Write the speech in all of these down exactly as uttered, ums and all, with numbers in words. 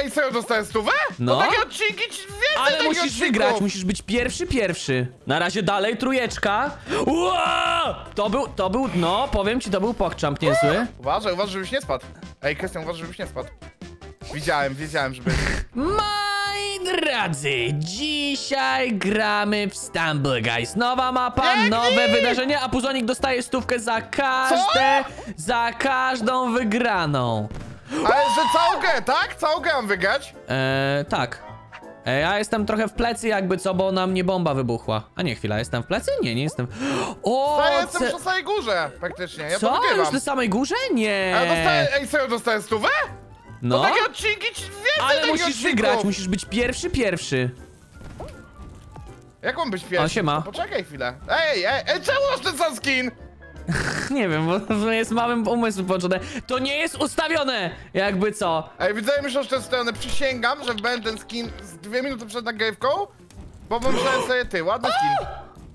ej, serio dostałem stówę? No. No takie odcinki, ci więcej Ale takich musisz odcinków. wygrać, musisz być pierwszy, pierwszy. Na razie dalej, trójeczka. Ua! To był, to był, no, powiem ci, to był pokczamp niezły. Uważaj, uważaj, żebyś nie spadł. Ej, Krystian, uważaj, żebyś nie spadł. Widziałem, wiedziałem, żeby... Moi drodzy, dzisiaj gramy w Stumble Guys. Nowa mapa, Pięknie! nowe wydarzenia, a Puzonik dostaje stówkę za każde, za każdą wygraną. Ale że całą grę, tak? Całą grę mam wygrać? Eee, tak. E, ja jestem trochę w plecy jakby co, bo na mnie bomba wybuchła. A nie, chwila, jestem w plecy? Nie, nie jestem. O, Ja jestem ce... już na samej górze, praktycznie, ja Co? to Już wygrywam. na samej górze? Nie. Ale dostałem, ej, serio dostałem stówę? No, Takie odcinki, ci więcej ale takich musisz odcinków. wygrać, musisz być pierwszy, pierwszy. Jak mam być pierwszy? O, siema. Poczekaj chwilę. Ej, ej, ej, czemu masz ten sam skin? Nie wiem, bo to jest małym umysłem połączone. To nie jest ustawione, jakby co. Ej, wydaje mi się, że tę stronę przysięgam, że wbędę ten skin z dwie minuty przed nagrywką, bo pomyślałem sobie, ty, ładny skin.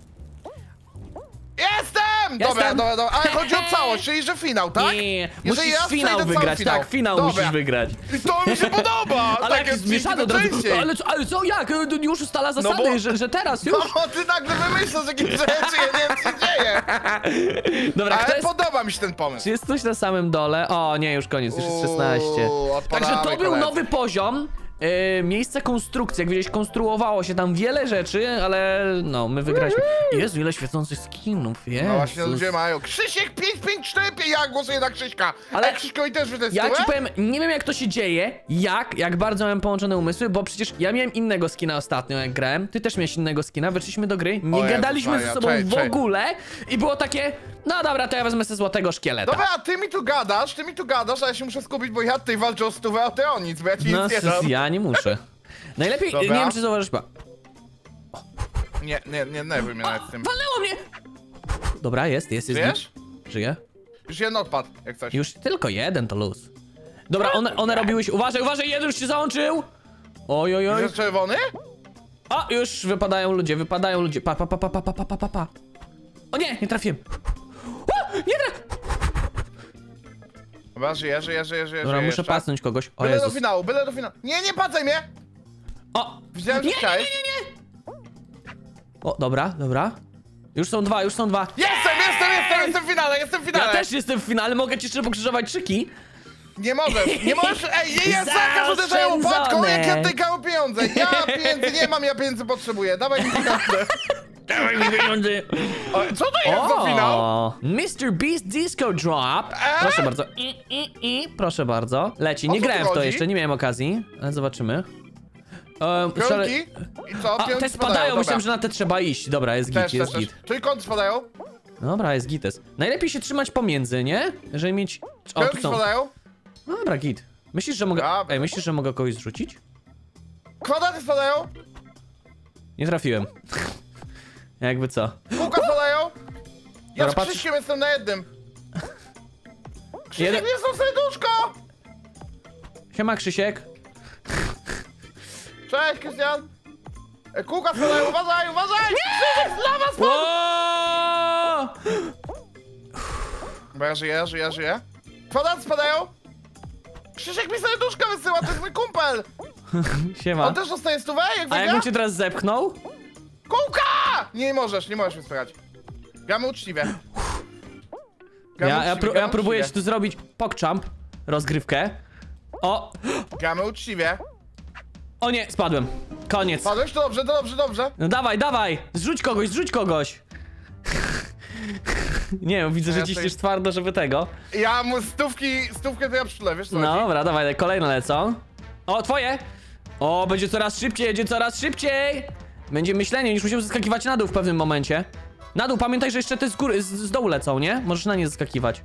Jestem! Dobra, Jestem. dobra, dobra, ale chodzi o całość, czyli że finał, tak? Nie, Jeżeli musisz ja przejdę finał cały wygrać, finał. tak, finał Dobra. musisz wygrać. I to mi się podoba! Ale takie jak odcinki zmieszane od to razu. częściej. Ale co, ale co, jak? Już ustala zasady, bo- że, że teraz No już. bo ty nagle wymyślasz jakieś rzeczy, ja nie wiem co się dzieje. Dobra, kto Ale jest... podoba mi się ten pomysł. Czy jest coś na samym dole? O, nie, już koniec, już jest szesnaście. Uuu, odpadamy, Także to był koledzy. nowy poziom. Yy, miejsce konstrukcji, jak widziałeś, konstruowało się tam wiele rzeczy, ale no, my wygraliśmy. Jezu, ile świecących skinów, jest. No właśnie ludzie mają. Krzysiek pięć pięć cztery, ja głosuję na Krzyśka. Ale Ale Krzyśkowi też wytestuję? Ja ci powiem, nie wiem jak to się dzieje, jak, jak bardzo mam połączone umysły, bo przecież ja miałem innego skina ostatnio jak grałem, ty też miałeś innego skina, weszliśmy do gry, nie O Jezus gadaliśmy Maria, ze sobą czekaj, w czekaj. ogóle i było takie, no dobra, to ja wezmę sobie złotego szkieleta. Dobra, a ty mi tu gadasz, ty mi tu gadasz, a ja się muszę skupić, bo ja tutaj walczę o stówę, a ty o nic, bo ja ci No, nic nie dam. ja nie muszę. Najlepiej, Dobra. nie wiem czy zauważysz, ba. Nie, nie, nie nerwuj mnie nawet z tym. Walnęło mnie! Dobra, jest, jest, jest. Wiesz? Żyje? Już jeden odpad, jak coś. Już tylko jeden to luz. Dobra, one, one robiły się, uważaj, uważaj, jeden już się załączył! Oj, oj, oj. Jest czerwony? O, już wypadają ludzie, wypadają ludzie. Pa, pa, pa, pa, pa, pa, pa, pa, pa. O nie, nie trafiłem. O, nie trafiłem. Dobra, żyję, żyję, żyję, żyję, Dobra, żyję muszę jeszcze. pasnąć kogoś. O Byle do Jezus. finału, byle do finału. Nie, nie padzaj mnie! O! Widziałem, że Nie, nie, nie, chciałeś. nie, nie! O, dobra, dobra. Już są dwa, już są dwa. Jestem, jestem, jestem, jestem w finale, jestem w finale! Ja też jestem w finale, mogę ci jeszcze pokrzyżować szyki. Nie możesz, nie możesz, ej, nie jest zakaz uderzenia łopatką, jak ja tykam pieniądze. Ja pieniędzy nie mam, ja pieniędzy potrzebuję, dawaj mi pieniądze. Dawaj mi pieniądze. O, co to jest za finał? O, mister Beast Disco Drop. Eee? Proszę bardzo. I, i, i. Proszę bardzo. Leci, nie O co tu grałem w to chodzi? jeszcze, nie miałem okazji, ale zobaczymy. Um, Piątki? I co? A, Piątki te spadają, dobra. myślałem, że na te trzeba iść. Dobra, jest git, Też, jest też, git. też. Trójkąty spadają? Dobra, jest gites. Najlepiej się trzymać pomiędzy, nie? Żeby mieć... O, tu Piątki są. spadają? Dobra, git. Myślisz, że mogę... Dobra. Ej, myślisz, że mogę kogoś zrzucić? Kwadraty spadają? Nie trafiłem. Jakby co? Kółka spadają? Ja Dobra, z patrz. Krzyśkiem jestem na jednym. Krzysiek, Jeden- nie są serduszko! Siema, Krzysiek. Cześć, Krystian. E, Kółka spadają, uważaj, uważaj! Krzysiek, z lawa spadł! O! Bo ja żyję, żyję, żyję. Kwadraty spadają? Krzysiek mi serduszka wysyła, to jest mój kumpel! Siema. On też dostaje stówę, jak A wygra? jakbym cię teraz zepchnął? Kółka! Nie możesz, nie możesz mnie wspierać. Gramy uczciwie. Gramy Ja, ja, uczciwie, pró- ja gramy próbuję ci uczciwie. tu zrobić pokczamp. Rozgrywkę. O! Gramy uczciwie. O nie, spadłem. Koniec. Padłeś? To dobrze, to dobrze, dobrze. No dawaj, dawaj! Zrzuć kogoś, zrzuć kogoś! Nie wiem, widzę, że Ja ciśniesz tutaj- twardo, żeby tego. Ja mu stówki, stówkę to ja przylę, wiesz co No chodzi? dobra, dawaj, kolejne lecą. O, twoje! O, będzie coraz szybciej, jedzie coraz szybciej! Będzie myślenie, już musimy zeskakiwać na dół w pewnym momencie. Na dół, pamiętaj, że jeszcze te z góry, z, z dołu lecą, nie? Możesz na nie zeskakiwać.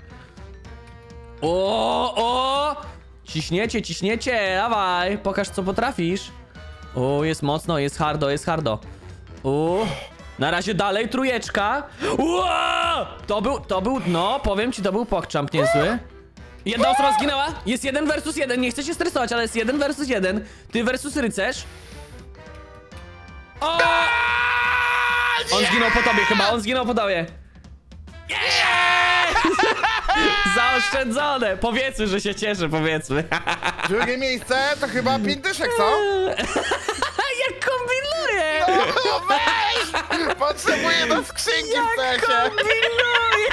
O, o! Ciśniecie, ciśniecie, dawaj, pokaż co potrafisz. O, jest mocno, jest hardo, jest hardo. O, na razie dalej, trójeczka. Ua! To był, to był, no, powiem ci, to był pokczamp niezły. Jedna osoba zginęła, jest jeden versus jeden, nie chcę się stresować, ale jest jeden versus jeden. Ty versus rycerz. O! On zginął po tobie chyba, on zginął po tobie. Zaoszczędzone! Powiedzmy, że się cieszę, powiedzmy. Drugie miejsce to chyba pięć dyszek, co? Jak kombinuję! No weź! Potrzebuję do skrzynki w sensie. Kombinuję!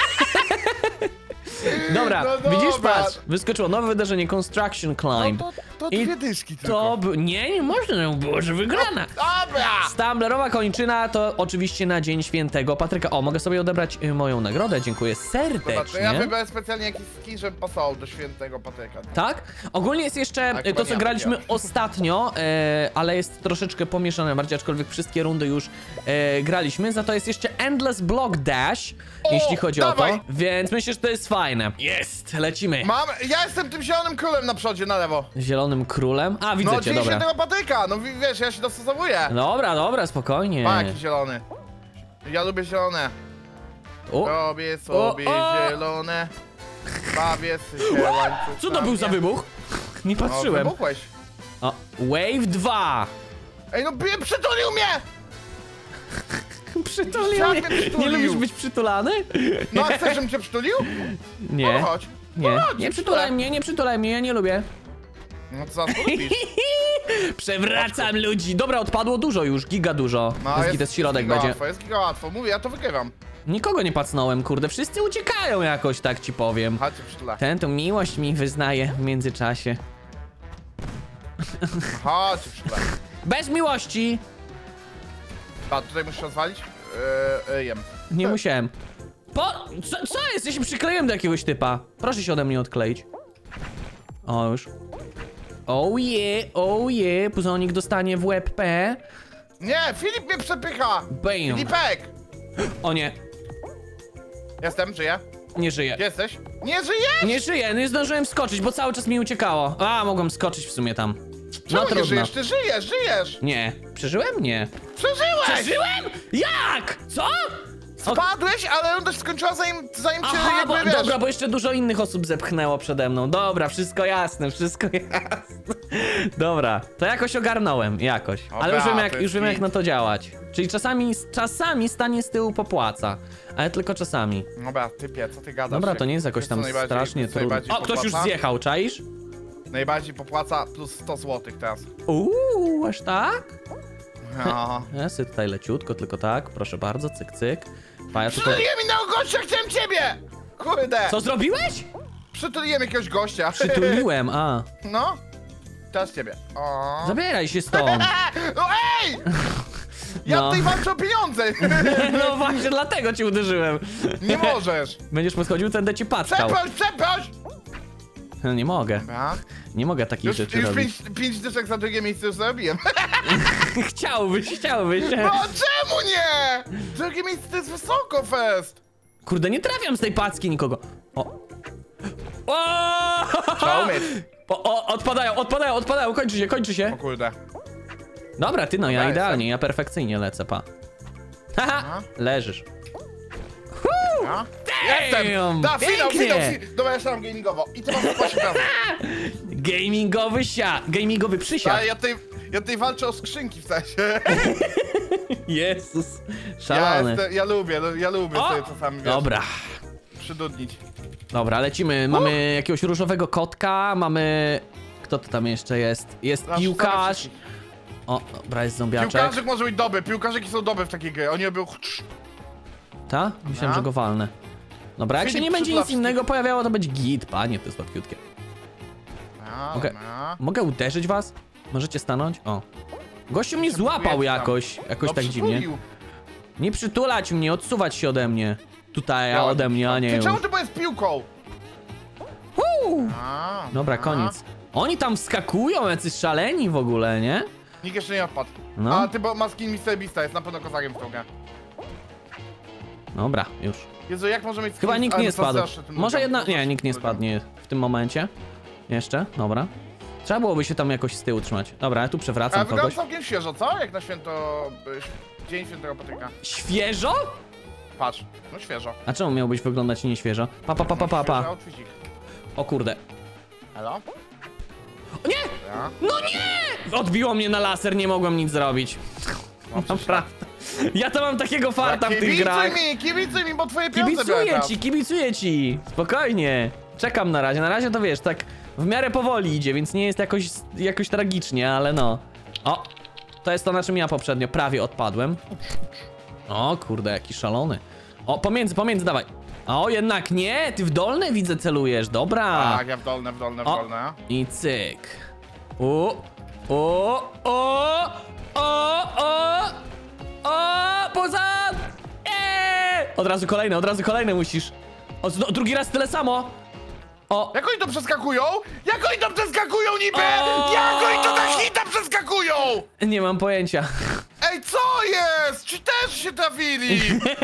Dobra, No widzisz, dobra. patrz, wyskoczyło nowe wydarzenie Construction Climb. No to, to I dwie dyszki tylko. To by... Nie, nie można było, że wygrana. Dobra! Stumblerowa kończyna to oczywiście na Dzień Świętego Patryka. O, mogę sobie odebrać y, moją nagrodę, dziękuję Zobacz, to ja serdecznie. wybrałem specjalnie jakiś skin, żeby pasował do świętego Patryka. Tak? Ogólnie jest jeszcze A, y, chyba to, co nie, graliśmy nie. ostatnio, e, ale jest troszeczkę pomieszane bardziej, aczkolwiek wszystkie rundy już e, graliśmy. Za to jest jeszcze Endless Block Dash, O, jeśli chodzi dawaj. o to. Więc myślę, że to jest fajne. Jest, lecimy. Mam, ja jestem tym zielonym królem na przodzie, na lewo. Zielonym królem. A, widzę No, cię, dzień dobra. świętego Patryka, no wi- wiesz, ja się dostosowuję. Dobra, dobra, spokojnie. Ma jaki zielony. Ja lubię zielone. O, Robię sobie O, o! zielone. Bawię się łańcuchami. co to był za wybuch? Nie O, patrzyłem. wybuchłeś. O, Wave dwa. Ej, no bie- przytulił mnie! Przytulił Jak mnie. mnie przytulił? Nie lubisz być przytulany? No, a chcesz, żebym cię przytulił? Nie. No chodź. Nie, No chodź, nie przytulaj mnie, nie przytulaj mnie, ja nie lubię. No to za co lubisz? Przewracam ludzi. Dobra, odpadło dużo już, giga dużo. No, jest, jest środek giga będzie. łatwo, jest giga łatwo. Mówię, ja to wygrywam. Nikogo nie pacnąłem, kurde, wszyscy uciekają jakoś, tak ci powiem. Chodź, przytulę. Ten tu miłość mi wyznaje w międzyczasie. Chodź, przytulę. Bez miłości! A tutaj musisz rozwalić? Yy, yy, jem. Nie musiałem. Po... Co, co jest? Ja się przykleiłem do jakiegoś typa. Proszę się ode mnie odkleić. O, już. Oh yeah, oh yeah. Puzonik dostanie w łeb P. Nie, Filip mnie przepycha! Bam. Filipek! O nie, Jestem, żyję. nie żyje. Gdzie jesteś? Nie żyjesz! Nie żyję, nie zdążyłem skoczyć, bo cały czas mi uciekało. A, mogłem skoczyć w sumie tam. No Czemu nie trudno. żyjesz? Ty żyjesz, żyjesz! Nie. Przeżyłem? Nie. Przeżyłeś! Przeżyłem? Jak? Co? O, Spadłeś, ale runda się skończyła zanim, zanim cię aha, jakby, bo, wiesz... dobra, bo jeszcze dużo innych osób zepchnęło przede mną. Dobra, wszystko jasne, wszystko jasne. Dobra, to jakoś ogarnąłem, jakoś. Dobra, Ale już wiem, to jak, jest już wiem jak git. na to działać. Czyli czasami, czasami stanie z tyłu popłaca. Ale tylko czasami. Dobra, typie, co ty gadasz? Dobra, to Jak- nie jest jakoś wiesz, co tam najbardziej- strasznie wiesz, co trudno. najbardziej O, ktoś już popłaca? zjechał, czaisz? Najbardziej popłaca plus sto złotych teraz. Uuu, aż tak? No. Ja sobie tutaj leciutko, tylko tak, proszę bardzo, cyk, cyk. Pa, ja tutaj... Przytuliłem innego gościa, chciałem ciebie! Kurde! Co zrobiłeś? Przytuliłem jakiegoś gościa. Przytuliłem, a. No. Teraz ciebie. O. Zabieraj się stąd. No ej! Ja No. tutaj walczę o pieniądze! No właśnie, dlatego ci uderzyłem. Nie możesz! Będziesz podchodził, będę ci packał. Przeproś, przeproś! No nie mogę. Dobra. Nie mogę takich Już, rzeczy już robić. pięć, pięć dyszek za drugie miejsce już zarobiłem. Chciałbyś, chciałbyś. No czemu nie? Drugie miejsce to jest wysoko, fest! Kurde, nie trafiam z tej packi nikogo. O. O! Trzeba umieć. O, o, odpadają, odpadają, odpadają, kończy się, kończy O się. kurde. Dobra, ty no, ja Dobra, idealnie, ja perfekcyjnie lecę, pa. Haha, Aha. leżysz. A? Jestem! Da, finał, pięknie. finał, finał! Dobra, jeszcze mam gamingowo. I ty masz spłacić razem. Gamingowy sia, gamingowy przysiad. Ale ja tutaj, ja tutaj walczę o skrzynki w sensie. Jezus, Ja, szalony. jestem, ja lubię, ja lubię O! sobie czasami, wiesz, Dobra, przydudnić. dobra, lecimy. Mamy jakiegoś różowego kotka, mamy... Kto to tam jeszcze jest? Jest Nasz piłkarz. wszystkich. O, dobra, jest zombiaczek. Piłkarzyk może być dobry, piłkarzyki są dobre w takiej gry. Oni robią... Ta? Myślałem, A? że go walnę. Dobra, jak się Filip nie będzie nic Szydlowski. innego pojawiało, to będzie git. Panie, to jest słodkiutkie. A, Mogę- dobra. Mogę uderzyć was? Możecie stanąć? O. Gościu mnie się złapał próbuje tam. jakoś, jakoś No, tak dziwnie. przytulił. Nie przytulać mnie, odsuwać się ode mnie. Tutaj, a Ja ode mnie, a Ty nie już. czemu ty byłeś z piłką? Uuu. A, Dobra, a. koniec. Oni tam wskakują, jacyś szaleni w ogóle, nie? Nikt jeszcze nie odpadł. No. A ty, bo ma skin mister Beasta, jest na pewno kozakiem w tą grę. Dobra, już. Jezu, jak może mieć skin? Chyba nikt ale nie to spadł. straszne tym Może ludziom, jedna... to straszne Nie, nikt nie tym spadnie w tym momencie. Jeszcze, dobra. Trzeba byłoby się tam jakoś z tyłu trzymać. Dobra, ja tu ludziom. A przewracam wygląda kogoś. całkiem świeżo, co? Jak na święto... y, Dzień Świętego Patryka. Świeżo? Patrz, no świeżo. A czemu miałbyś wyglądać nieświeżo? Pa, pa, pa, pa, pa, Świeży pa. outfitik. O kurde. Halo? O nie! Ja? No nie! Odbiło mnie na laser, nie mogłem nic zrobić. No, przecież Naprawdę. Ja to mam takiego farta w tych Kibicuj grach. mi, kibicuj mi, bo twoje pieniądze biorę Kibicuję teraz. ci, kibicuję ci. Spokojnie. Czekam na razie. Na razie to wiesz, tak w miarę powoli idzie, więc nie jest jakoś, jakoś tragicznie, ale no. O, to jest to, na czym ja poprzednio prawie odpadłem. O, kurde, jaki szalony. O, pomiędzy, pomiędzy, dawaj. O, jednak nie, ty w dolne widzę celujesz, dobra. Tak, ja w dolne, w dolne, w O, dolne. i cyk. O, o, o, o, o, o, poza. Eee! Od razu kolejne, od razu kolejne musisz. O, no, drugi raz tyle samo. O, Jak oni to przeskakują? Jak oni to przeskakują niby? O! Jak oni to na hita przeskakują? nie mam pojęcia. Ej, co jest? Ci też się trafili?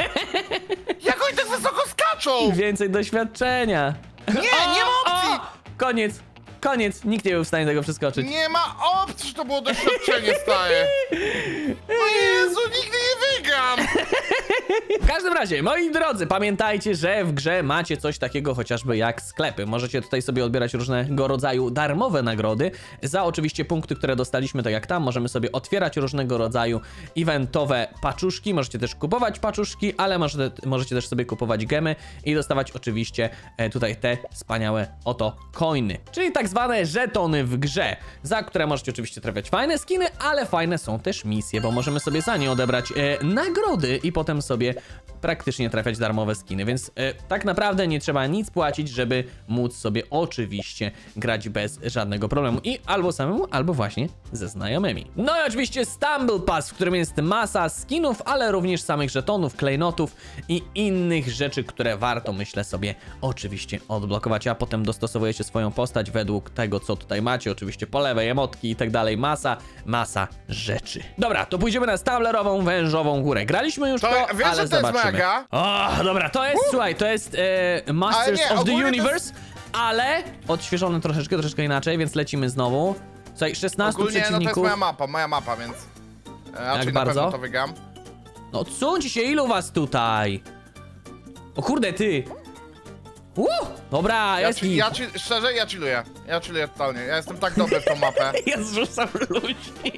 Jak oni tak wysoko skaczą? Więcej doświadczenia. Nie, nie ma opcji! O, koniec, koniec. Nikt nie był w stanie tego przeskoczyć. Nie ma opcji, że to było doświadczenie, stare. No Jezu, nigdy nie wygram! W każdym razie, moi drodzy, pamiętajcie, że w grze macie coś takiego chociażby jak sklepy. Możecie tutaj sobie odbierać różnego rodzaju darmowe nagrody. Za oczywiście punkty, które dostaliśmy, tak jak tam, możemy sobie otwierać różnego rodzaju eventowe paczuszki. Możecie też kupować paczuszki, ale możecie, możecie też sobie kupować gemy i dostawać oczywiście e, tutaj te wspaniałe oto coiny. Czyli tak zwane żetony w grze, za które możecie oczywiście trafiać fajne skiny, ale fajne są też misje, bo możemy sobie za nie odebrać e, nagrody i potem sobie praktycznie trafiać darmowe skiny, więc e, tak naprawdę nie trzeba nic płacić, żeby móc sobie oczywiście grać bez żadnego problemu i albo samemu, albo właśnie ze znajomymi. No i oczywiście Stumble Pass, w którym jest masa skinów, ale również samych żetonów, klejnotów i innych rzeczy, które warto, myślę sobie, oczywiście odblokować, a potem dostosowujecie swoją postać według tego, co tutaj macie, oczywiście po lewej emotki i tak dalej, masa, masa rzeczy. Dobra, to pójdziemy na Stumblerową Wężową Górę. Graliśmy już To to, wiesz, ale że to jest zobaczymy. mega? O, dobra, to jest, uh. słuchaj, to jest e, Masters Ale nie, of the ogólnie to Universe, ale odświeżone troszeczkę, troszeczkę inaczej, więc lecimy znowu. Słuchaj, szesnastu Ogólnie, no to jest przeciwników. moja mapa, moja mapa, więc... e, Raczej na bardzo? pewno to wygram. No odsuńcie się, ilu was tutaj? O kurde, ty! Uh, dobra, Ja, jest ci, git. ja ci, szczerze, ja chilluję. Ja chilluję totalnie. Ja jestem tak dobry w tą mapę. Ja zrzucam ludzi.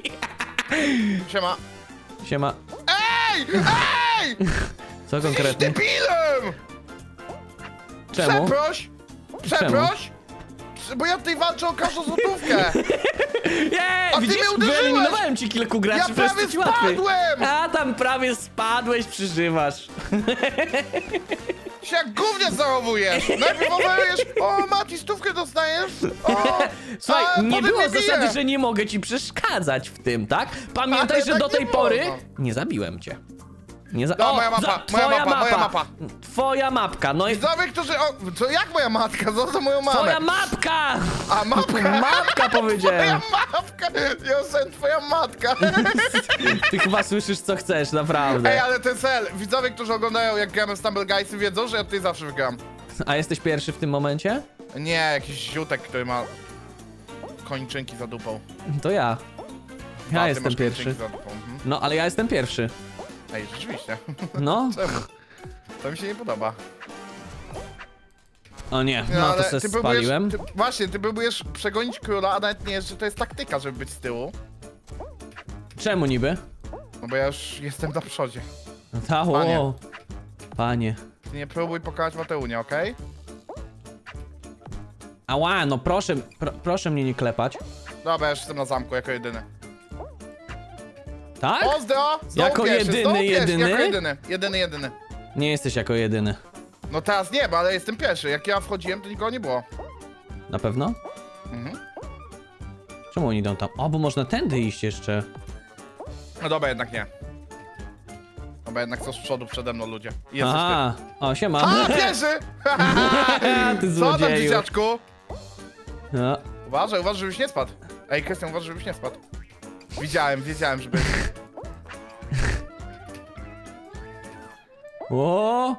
Siema. Siema. Ej! Ej! Co Jesteś konkretnie? debilem! Czemu? Przeproś! Przeproś! Bo ja tutaj walczę o każdą złotówkę! Jej, A ty widzisz, mnie uderzyłeś! wyeliminowałem ci kilku graczy, Ja przecież prawie to ci łatwiej. spadłem! A tam prawie spadłeś, przeżywasz. Się jak gównie zachowujesz! Najpierw oferujesz, o Mati, stówkę dostajesz! O, Słuchaj, a nie potem było mnie zasady, bije. że nie mogę ci przeszkadzać w tym, tak? Pamiętaj, Ale że tak do nie tej było, pory no. nie zabiłem cię. Nie za... No, moja mapa, za... moja twoja mapa, moja mapa. Twoja mapka, no i... Widzowie, którzy... O, co, jak moja matka? Co za moją mamę? Twoja mapka! A, mapka! Mapka powiedziałem! Twoja mapka! Josem, twoja matka! Ty chyba słyszysz, co chcesz, naprawdę. Ej, ale ten cel, widzowie, którzy oglądają jak gramy w Stumble Guysy, wiedzą, że ja tutaj zawsze wygram. A jesteś pierwszy w tym momencie? Nie, jakiś ziutek, który ma kończynki za dupą. To ja. Ja A, ty jestem masz pierwszy. kończynki za dupą. Mhm. No, ale ja jestem pierwszy. Ej, rzeczywiście. No. Czemu? To mi się nie podoba. O nie, No, no ale to se ty próbujesz- spaliłem. Ty, właśnie, ty próbujesz przegonić króla, a nawet nie jest, że to jest taktyka, żeby być z tyłu. Czemu niby? No bo ja już jestem na przodzie. No ta, Panie. o. Panie. Ty nie próbuj pokonać Mateunia, okej? Ała, no proszę, pro, proszę mnie nie klepać. Dobra, ja już jestem na zamku jako jedyny. Tak? Pozdro! Znowu Jako pierwszy, jedyny, znowu pierwszy, jedyny? Jako jedyny, jedyny, jedyny. Nie jesteś jako jedyny. No teraz nie, bo ale jestem pierwszy. Jak ja wchodziłem, to nikogo nie było. Na pewno? Mhm. Czemu oni idą tam? O, bo można tędy iść jeszcze. No dobra, jednak nie. Dobra, jednak są z przodu przede mną ludzie. I jesteś Aha, o siema. ty. A, pierwszy! Ty Co tam, złodzieju. dzieciaczku? No. Uważaj, uważaj, żebyś nie spadł. Ej, Krystian, uważaj, żebyś nie spadł. Widziałem, wiedziałem, żeby... O!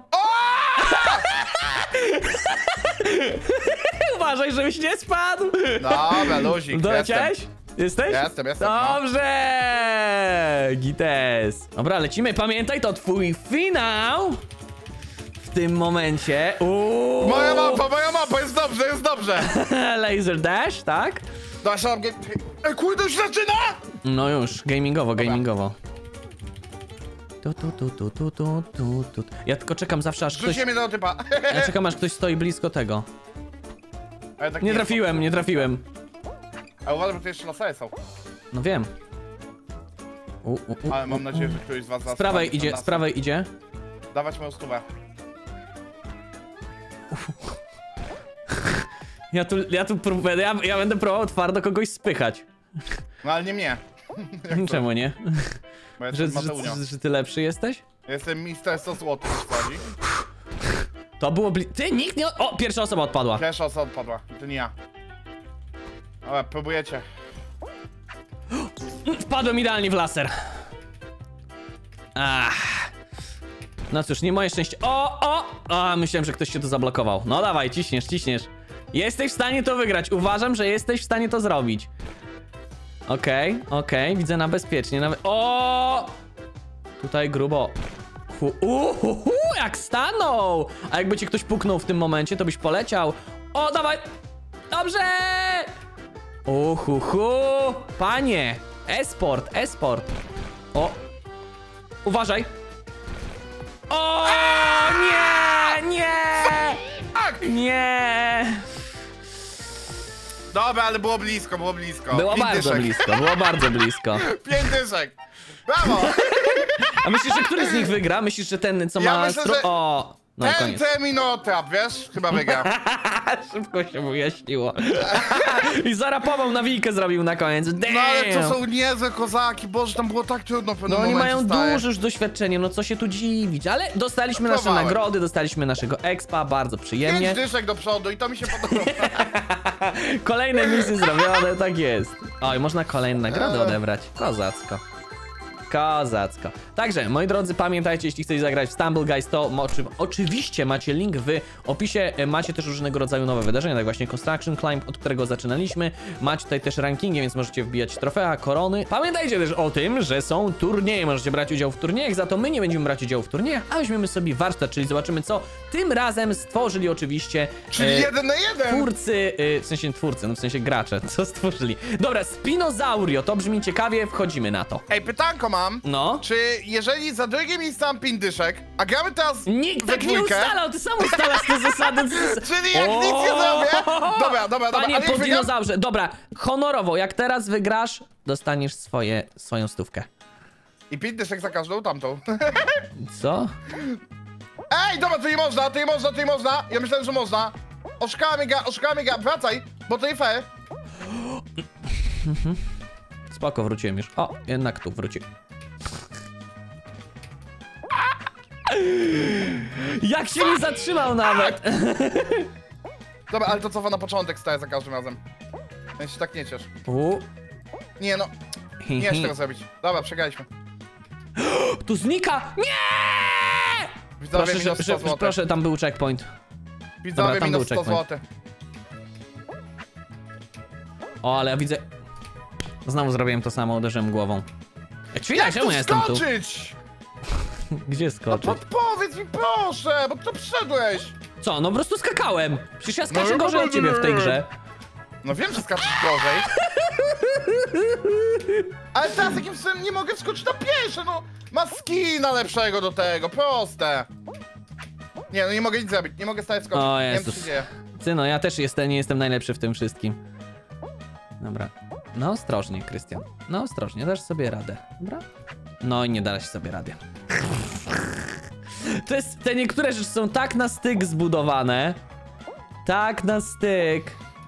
Uważaj, żebyś nie spadł! Dobra, luzik, Doleciałeś? Jesteś? Jestem, jestem, no. Dobrze! Gites. Dobra, lecimy. Pamiętaj, to twój finał! W tym momencie. Uuu. Moja mapa, moja mapa, jest dobrze, jest dobrze! Laser Dash, tak? Dasz nam... Ej, kurde, już zaczyna? No już, gamingowo, gamingowo. Tu, tu, tu, tu, tu, tu, tu, tu. Ja tylko czekam zawsze, aż ktoś... Rzućcie mnie do typa. Ja czekam, aż ktoś stoi blisko tego. Ale tak Nie trafiłem, nie trafiłem. A uważaj, bo to jeszcze lasery są. No wiem. U, u, u, Ale mam u, nadzieję, u. że któryś z was... Z prawej idzie, z prawej idzie. Dawać moją stówę. Ja tu, ja tu próbuję, ja, ja będę próbował twardo kogoś spychać. No ale nie mnie. Czemu nie? Bo ja Że, jestem że, Mateunio. że, że ty lepszy jesteś? Jestem mister sto złotych, co chodzi. To było bli... Ty, nikt nie... O, pierwsza osoba odpadła. Pierwsza osoba odpadła. I to nie ja. Ale próbujecie. Wpadłem idealnie w laser. Ach. No cóż, nie moje szczęście. O, o! A, myślałem, że ktoś się tu zablokował. No dawaj, ciśniesz, ciśniesz. Jesteś w stanie to wygrać. Uważam, że jesteś w stanie to zrobić. Okej, okay, okej, okay. Widzę na bezpiecznie. Nawet... O! Tutaj grubo. Hu, uh, hu, hu, jak stanął! A jakby cię ktoś puknął w tym momencie, to byś poleciał. O, dawaj! Dobrze! Uhuhu! Panie! Esport, esport! O! Uważaj! O! Nie! Nie! Nie! Dobra, ale było blisko, było blisko. Było Pięć bardzo dyszek. blisko, było bardzo blisko. Pięć dyszek. Brawo! A myślisz, że który z nich wygra? Myślisz, że ten, co Ja ma... myślę, stru... że O! No i Ten koniec. Terminotrap, wiesz? Chyba wygra. Szybko się wyjaśniło. I zarapował nawijkę zrobił na koniec. Damn! No ale to są niezłe kozaki, Boże, tam było tak trudno w pewnym No oni momencie, mają stary. duże już doświadczenie, no co się tu dziwić. Ale dostaliśmy nasze Próbowałem. nagrody, dostaliśmy naszego expa, bardzo przyjemnie. Pięć dyszek do przodu i to mi się podoba. Kolejne misje zrobione, tak jest. Oj, można kolejne nagrody odebrać. Kozacko. Kozacko. Także, moi drodzy, pamiętajcie, jeśli chcecie zagrać w Stumble Guys, to oczy oczywiście macie link w opisie. Macie też różnego rodzaju nowe wydarzenia, tak właśnie Construction Climb, od którego zaczynaliśmy. Macie tutaj też rankingi, więc możecie wbijać trofea, korony. Pamiętajcie też o tym, że są turnieje. Możecie brać udział w turniejach, za to my nie będziemy brać udziału w turniejach, a weźmiemy sobie warsztat, czyli zobaczymy, co tym razem stworzyli oczywiście Czyli e, jeden na jeden. twórcy, e, w sensie twórcy, no w sensie gracze, co stworzyli. Dobra, Spinosaurio, to brzmi ciekawie, wchodzimy na to. Ej, pytanko mam. No. Czy jeżeli za drugie miejsce mam pięć dyszek, a gramy teraz Nikt we tak nie dwójkę, ustalał, ty sam ustalasz te zasady. czyli jak nic nie zrobię... Dobra, dobra, dobra. Panie ale po jak wygram... dinozaurze, dobra, honorowo, jak teraz wygrasz, dostaniesz swoje, swoją stówkę. I pięć dyszek za każdą tamtą. Co? Ej, dobra, to nie można, to nie można, to nie można. Ja myślałem, że można. Oszukała ga, oszukała ga, wracaj, bo to nie fair. Spoko, wróciłem już. O, jednak tu wróci. Jak się nie zatrzymał nawet. Dobra, ale to cofa na początek staje za każdym razem. Ja się tak nie ciesz. U. Nie no, nie chcę tego zrobić. Dobra, przegraliśmy. Tu znika! Nie! Widzowie Proszę, minus że, sto że, złotych. proszę, tam był checkpoint. Widzowie Dobra, tam minus był sto złotych. O, ale ja widzę... Znowu zrobiłem to samo, uderzyłem głową. E, chwila, Jak czemu tu ja jestem tu? skoczyć? Gdzie No skoczyć? podpowiedz mi proszę, bo tu przyszedłeś. Co? No po prostu skakałem. Przecież ja skaczę No, gorzej no, od ciebie w tej grze. No wiem, że skaczesz gorzej. Ale teraz jakim cudem nie mogę wskoczyć na pierwsze, no. Ma skina lepszego do tego, proste. Nie, no nie mogę nic zrobić, nie mogę stać skoczyć. O Nie wiem, co Jezus. się dzieje. Ty no, ja też jestem, nie jestem najlepszy w tym wszystkim. Dobra. No ostrożnie, Krystian. No ostrożnie, dasz sobie radę. Dobra? No i nie dasz sobie rady. To jest, te niektóre rzeczy są tak na styk zbudowane. Tak na styk.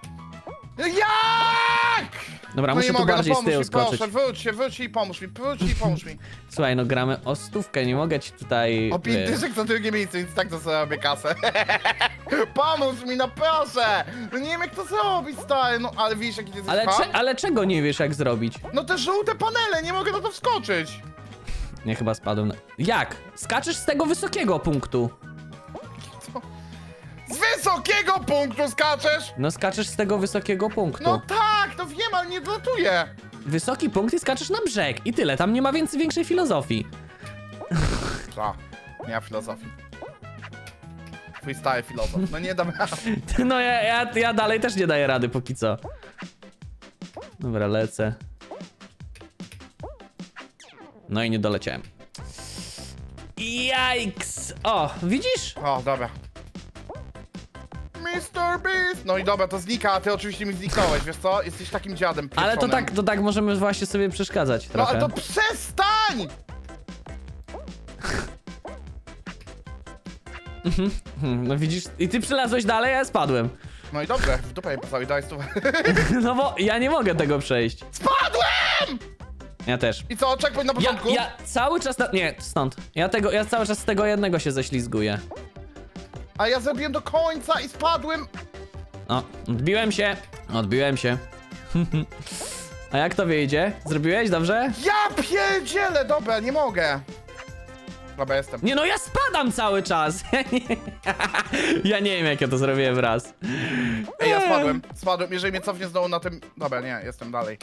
Jak? Dobra, No muszę nie tu mogę, bardziej no z pomóż tyłu mi, skoczyć. proszę, wróć się, wróć się i pomóż mi, wróć się i pomóż mi. Słuchaj, no gramy o stówkę, nie mogę ci tutaj... O pięć wiesz. dyszek za drugie miejsce, więc tak to sobie robię kasę. Pomóż mi, no proszę! No nie wiem jak to zrobić, stary, no ale widzisz jaki ty jesteś Ale, fan? cze ale czego nie wiesz jak zrobić? No te żółte panele, nie mogę na to wskoczyć. Nie, chyba spadłem na... Jak? Skaczesz z tego wysokiego punktu. Z wysokiego punktu skaczesz? No skaczesz z tego wysokiego punktu. No tak, no wiem, ale nie dolatuję. Wysoki punkt i skaczesz na brzeg. I tyle, tam nie ma więcej większej filozofii. Co? Nie ma filozofii. Twój stary filozof, no nie dam rady. No ja, ja, ja dalej też nie daję rady póki co. Dobra, lecę. No i nie doleciałem. Jajks! O, widzisz? O, dobra. mister Beast! No i dobra, to znika, a ty oczywiście mi zniknąłeś, wiesz co? Jesteś takim dziadem pieprzonym. Ale to tak, to tak możemy właśnie sobie przeszkadzać No trochę. ale to przestań! Hmm, no widzisz, i ty przylazłeś dalej, a ja spadłem. No i dobrze, w dupę je postawi, daj stówę. No bo ja nie mogę tego przejść. Spadłem! Ja też. I co, checkpoint na Ja, początku? ja cały czas na... Nie, stąd. Ja tego, ja cały czas z tego jednego się ześlizguję. A ja zrobiłem do końca i spadłem. O, odbiłem się. Odbiłem się. A jak to wyjdzie? Zrobiłeś dobrze? Ja pierdzielę, dobra, nie mogę. Dobra, jestem. Nie no, ja spadam cały czas. Ja nie, ja nie wiem, jak ja to zrobiłem raz. Ej, ja spadłem, spadłem, jeżeli mnie cofnie znowu na tym... Dobra, nie, jestem dalej.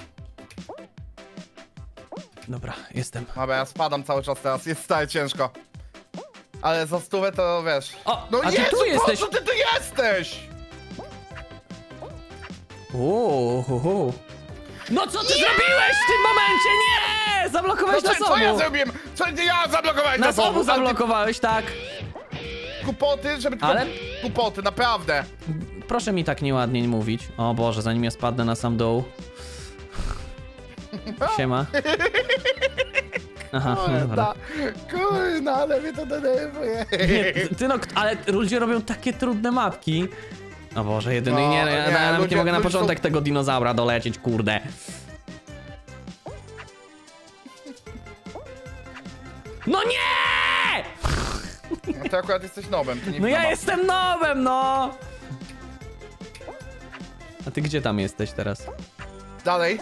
Dobra, jestem. Dobra, ja spadam cały czas teraz, jest stale ciężko. Ale za stówę to wiesz... O, No a ty Jezu, tu po jesteś. co ty tu jesteś? Uuu. No co ty zrobiłeś w tym momencie? Nie! Zablokowałeś No nas co, co ja obu. zrobiłem? Co ja zablokowałem Nas na obu zablokowałeś, tak. Kupoty, żeby tylko... Ale- Kupoty, naprawdę. Proszę mi tak nieładnie mówić. O Boże, zanim ja spadnę na sam dół. Siema. Aha, dobra. Kurna, ale mnie to denerwuje. Nie, ty- ty no, ale ludzie robią takie trudne mapki. O Boże, jedyny, No, nie, ja, nie, ja nawet ludzie- nie mogę na ludzie początek są- tego dinozaura dolecieć, kurde. No nie! No ty akurat jesteś nowym, to nie No ja wiadomo. jestem nowym, no! A ty gdzie tam jesteś teraz? Dalej.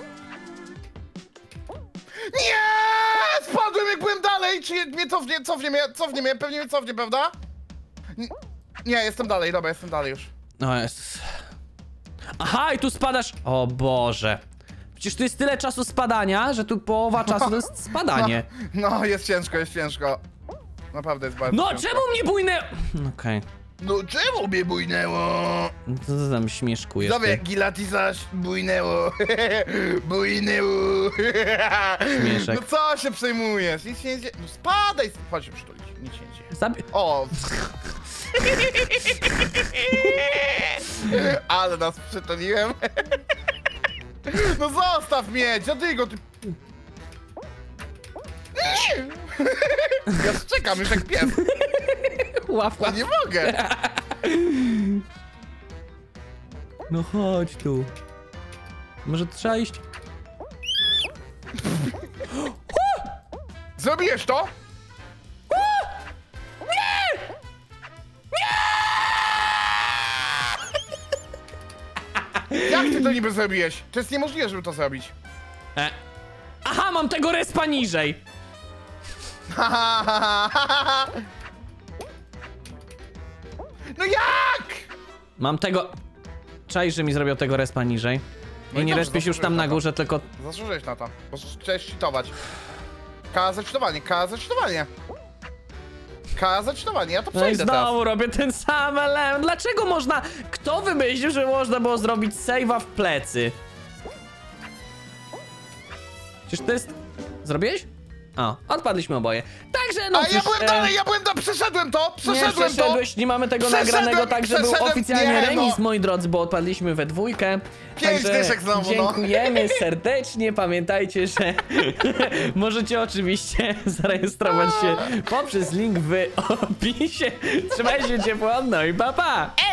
Nie! Spadłem jak byłem dalej! Czy mnie cofnie, cofnie mnie, cofnie mnie, pewnie mnie cofnie, prawda? N- Nie, jestem dalej, dobra, jestem dalej już. No jest. Aha, i tu spadasz. O Boże. Przecież tu jest tyle czasu spadania, że tu połowa czasu to jest spadanie. No, no, jest ciężko, jest ciężko. Naprawdę jest bardzo No ciężko. czemu mnie bujnę? Okej. No czemu mnie bujnęło? No to co tam śmieszkujesz Dobra, ty? gilatisarz bujnęło. Bujnęło. Śmieszek. No co się przejmujesz? Nic się nie dzieje. No spadaj, chodź się przytulić. Nic się nie dzieje. Zabi O! Ale nas przytuliłem. No zostaw mnie, dziadygo, ty... Ja czekam już jak pies. Łapka. Ja nie mogę. No chodź tu. Może trzeba iść? Zrobiłeś to? Jak ty to niby zrobiłeś? To jest niemożliwe, żeby to zrobić. E. Aha, mam tego respa niżej. No jak? Mam tego... Czaj, że mi zrobił tego respa niżej. No I i nie dobrze, respisz już tam zasłużyłeś na na to. górze, tylko... Zasłużyłeś na to, bo chciałeś cheatować. K za cheatowanie, K za cheatowanie. K za cheatowanie, ja to No i przejdę teraz. znowu robię ten sam element. Dlaczego można... Kto wymyślił, że można było zrobić save'a w plecy? Przecież to jest... Zrobiłeś? O, odpadliśmy oboje. Także no A ja cóż, byłem e, dalej, ja byłem dalej, przeszedłem to, Nie przeszedłem to. przeszedłeś, nie mamy tego Przeszedłem, nagranego, także był przeszedłem, oficjalnie nie, remis, no. moi drodzy, bo odpadliśmy we dwójkę. Pięć Także dyszek znowu, no. dziękujemy serdecznie, pamiętajcie, że możecie oczywiście zarejestrować się poprzez link w opisie. Trzymajcie się ciepło, no i pa pa!